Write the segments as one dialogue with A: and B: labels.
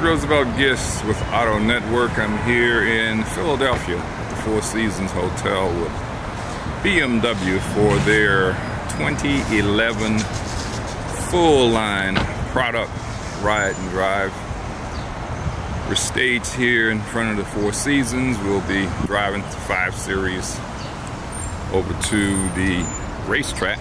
A: Roosevelt Gifts with AutoNetwork. I'm here in Philadelphia at the Four Seasons Hotel with BMW for their 2011 full line product ride and drive. We're staged here in front of the Four Seasons. We'll be driving the 5 Series over to the racetrack.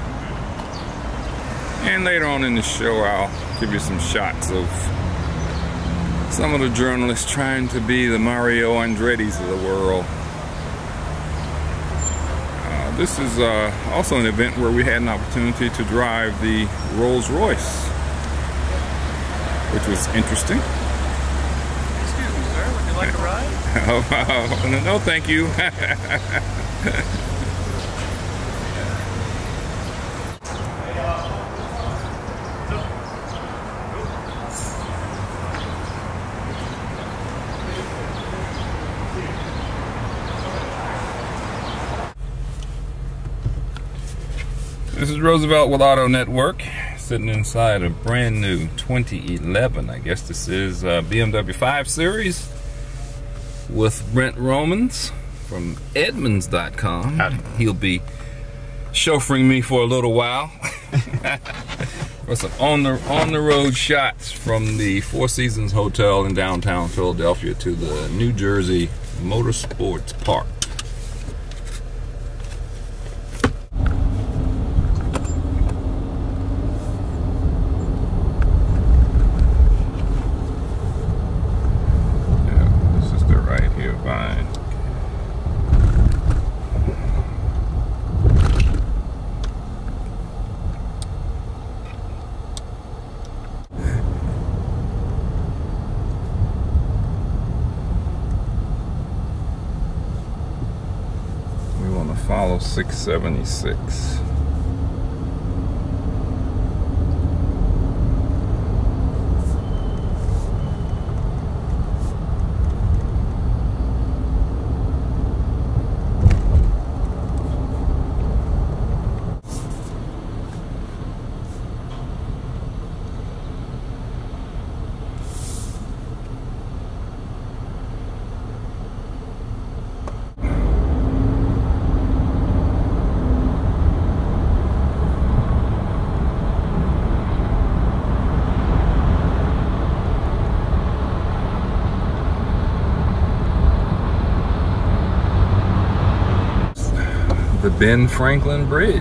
A: And later on in the show, I'll give you some shots of some of the journalists trying to be the Mario Andretti's of the world. This is also an event where we had an opportunity to drive the Rolls Royce, which was interesting.
B: Excuse me, sir, would you like a ride?
A: No, thank you. This is Roosevelt with AutoNetwork, sitting inside a brand new 2011, I guess this is BMW 5 Series with Brent Romans from Edmunds.com.
B: Howdy.
A: He'll be chauffeuring me for a little while for some on the road shots from the Four Seasons Hotel in downtown Philadelphia to the New Jersey Motorsports Park. Fine. We want to follow 676. The Ben Franklin Bridge.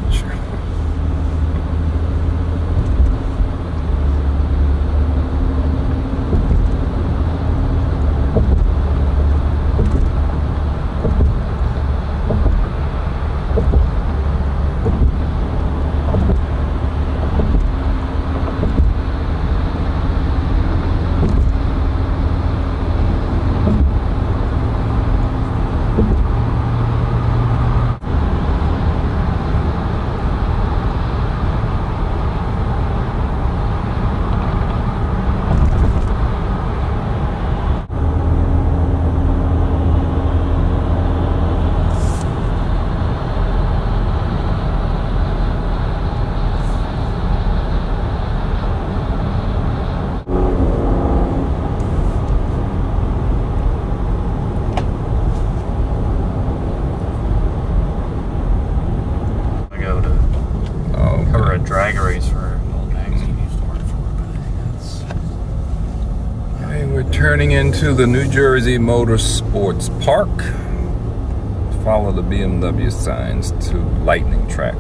B: Drag race for an old magazine used to work for, but I think that's...
A: Okay, we're turning into the New Jersey Motorsports Park. Follow the BMW signs to Lightning Track.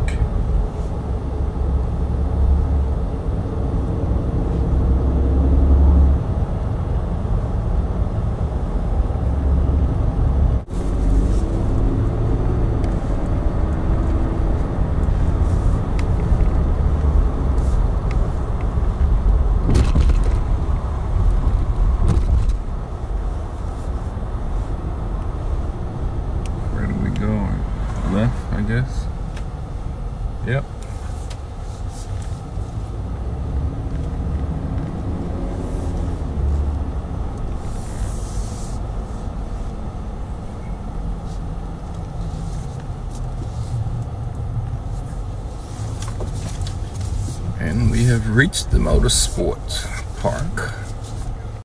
A: Left, I guess. Yep. And we have reached the Motorsports Park.